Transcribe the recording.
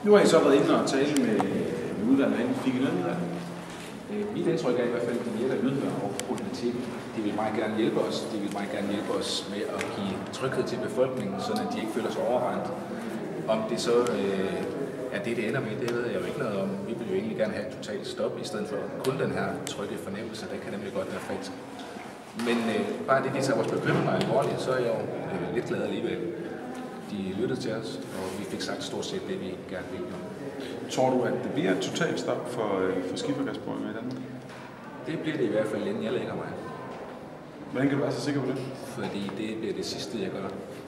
Nu har I så været inde og tale med udvalget herinde. Fik I noget ud af det? Mit indtryk er i hvert fald, at de virker lydhøre over problematikken. De vil meget gerne hjælpe os. De vil meget gerne hjælpe os med at give tryghed til befolkningen, så de ikke føler sig overrendt. Om det så er det ender med, det ved jeg jo ikke noget om. Vi vil jo egentlig gerne have et totalt stop, i stedet for kun den her trygge fornemmelse. Det kan nemlig godt være falsk. Men bare det, de tager vores bekymringer alvorligt, så er jeg jo lidt glad alligevel. De lyttede til os, og vi fik sagt stort set det, vi gerne ville. Tror du, at det bliver et totalt stop for skifergasboring i Danmark? Det bliver det i hvert fald, inden jeg lægger mig. Hvordan kan du være så sikker på det? Fordi det bliver det sidste, jeg gør.